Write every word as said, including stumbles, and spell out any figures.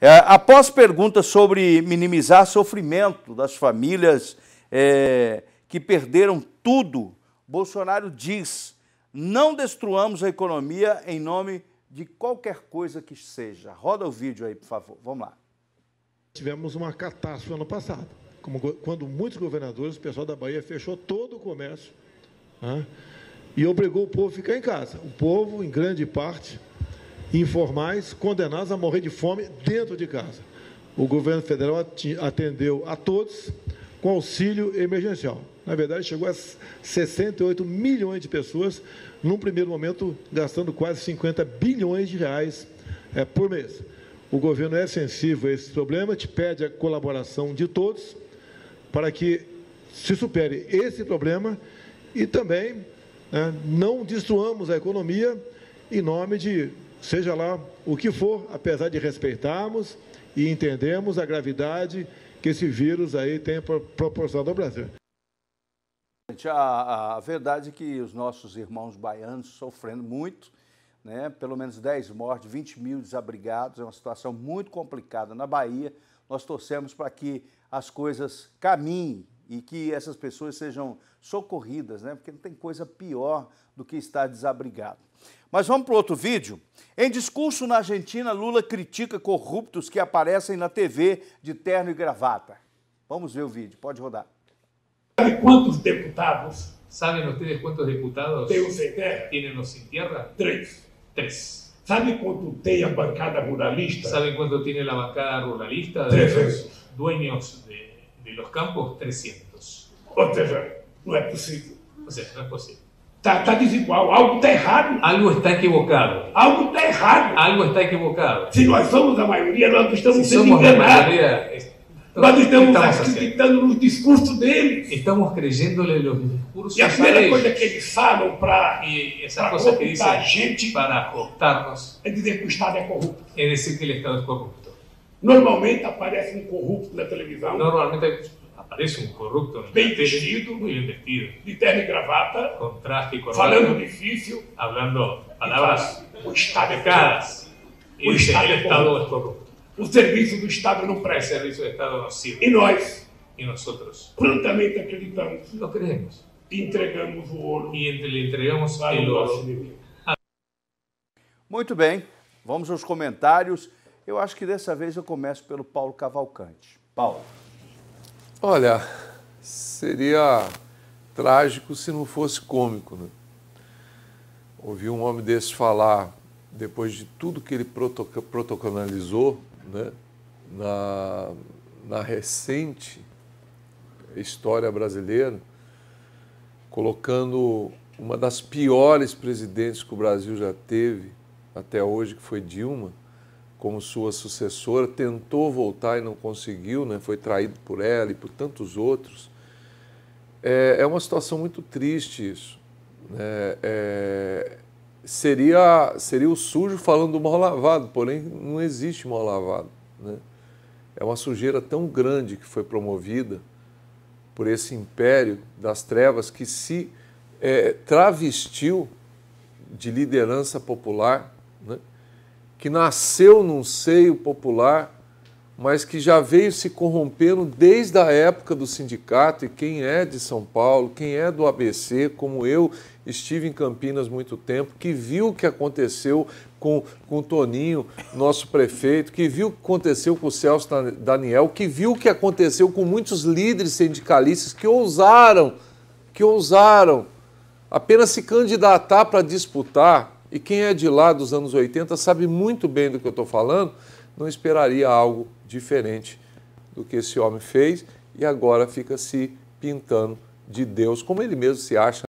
É, após perguntas sobre minimizar sofrimento das famílias é, que perderam tudo, Bolsonaro diz: não destruamos a economia em nome de qualquer coisa que seja. Roda o vídeo aí, por favor. Vamos lá. Tivemos uma catástrofe ano passado, como, quando muitos governadores, o pessoal da Bahia fechou todo o comércio, né, e obrigou o povo a ficar em casa. O povo, em grande parte, informais, condenados a morrer de fome dentro de casa. O governo federal atendeu a todos com auxílio emergencial. Na verdade, chegou a sessenta e oito milhões de pessoas, num primeiro momento, gastando quase cinquenta bilhões de reais é, por mês. O governo é sensível a esse problema, te pede a colaboração de todos para que se supere esse problema e também né, não destruamos a economia em nome de, seja lá o que for, apesar de respeitarmos e entendemos a gravidade que esse vírus aí tem proporcionado ao Brasil. A, a verdade é que os nossos irmãos baianos sofrendo muito, né? Pelo menos dez mortes, vinte mil desabrigados, é uma situação muito complicada na Bahia. Nós torcemos para que as coisas caminhem e que essas pessoas sejam socorridas, né? Porque não tem coisa pior do que estar desabrigado. Mas vamos para o outro vídeo. Em discurso na Argentina, Lula critica corruptos que aparecem na T V de terno e gravata. Vamos ver o vídeo, pode rodar. ¿Sabe cuántos deputados? ¿Saben ustedes cuántos diputados Tengo sem terra? tienen los sin tierra? Três. Tres. Sabe quanto tem a bancada ruralista? ¿Saben cuánto tiene la bancada ruralista de trescientos. los dueños de, de los campos? trescientos. Ou seja, não é possível. O sea, no es posible. Tá, tá desigual, algo está errado. Algo está equivocado. Algo está errado. Algo está equivocado. Se nós somos a maioria, nós estamos Si sendo somos la enganados. mayoría, es- Nós ¿qué estamos estamos haciendo? acreditando nos discursos deles. Estamos creyéndole los discursos E a a primeira coisa ellos. que eles falam para Y esa cosa que dicen corruptar a gente para cooptarnos é dizer que o Estado é corrupto. es decir que el Estado es corrupto. Normalmente aparece um corrupto na televisão, Normalmente aparece un corrupto en la Bien tele, vestido. muy bien vestido, de terno e gravata, con traje y falando corbata, difícil, hablando e palabras fala, o Estado é corrupto. pecadas. Y O dice, Estado el es Estado corrupto. es corrupto. O serviço do Estado não El presta. servicio de Estado no E sirve. nós Y nosotros prontamente acreditamos lo creemos. e entregamos o ouro Y entre- le entregamos para el o nosso oro. inimigo. Muito bem, vamos aos comentários. Eu acho que dessa vez eu começo pelo Paulo Cavalcante. Paulo. Olha, seria trágico se não fosse cômico, né? Ouvir um homem desse falar, depois de tudo que ele protoco- protocolizou, né, na, na recente história brasileira, colocando uma das piores presidentes que o Brasil já teve até hoje, que foi Dilma, como sua sucessora, tentou voltar e não conseguiu, né? Foi traído por ela e por tantos outros. É, é uma situação muito triste isso, né? É, seria, seria o sujo falando do mal lavado, porém não existe mal lavado, né? É uma sujeira tão grande que foi promovida por esse império das trevas que se é, travestiu de liderança popular, né? Que nasceu num seio popular, mas que já veio se corrompendo desde a época do sindicato. E quem é de São Paulo, quem é do A B C, como eu, estive em Campinas muito tempo, que viu o que aconteceu com, com o Toninho, nosso prefeito, que viu o que aconteceu com o Celso Daniel, que viu o que aconteceu com muitos líderes sindicalistas que ousaram, que ousaram apenas se candidatar para disputar. E quem é de lá dos anos oitenta sabe muito bem do que eu estou falando, não esperaria algo diferente do que esse homem fez e agora fica se pintando de Deus, como ele mesmo se acha.